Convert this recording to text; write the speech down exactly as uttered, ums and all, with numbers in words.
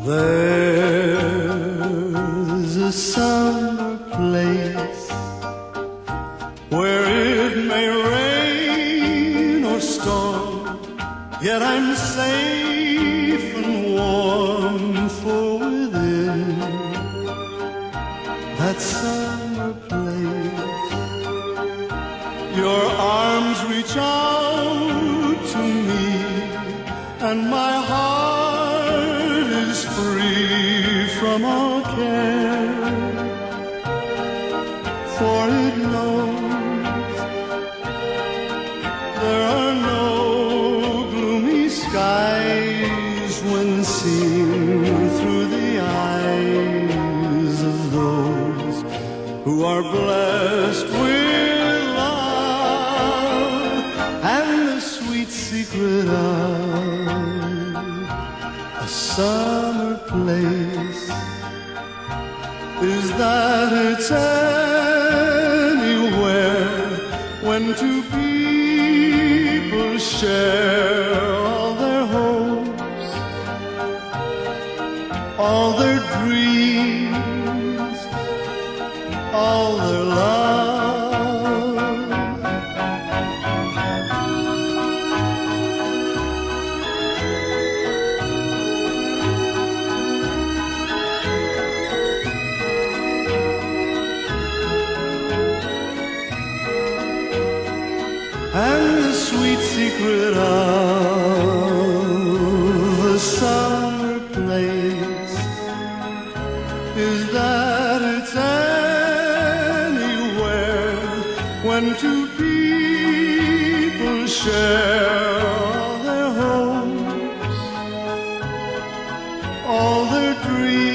There's a summer place where it may rain or storm, yet I'm safe and warm, for within that summer place your arms reach out to me, and my heart is free from all care, for it knows there are no gloomy skies when seen through the eyes of those who are blessed with love, and the sweet secret of a summer place is that it's anywhere when two people share all their hopes, all their dreams, all their love. And the sweet secret of a summer place is that it's anywhere when two people share all their hopes, all their dreams,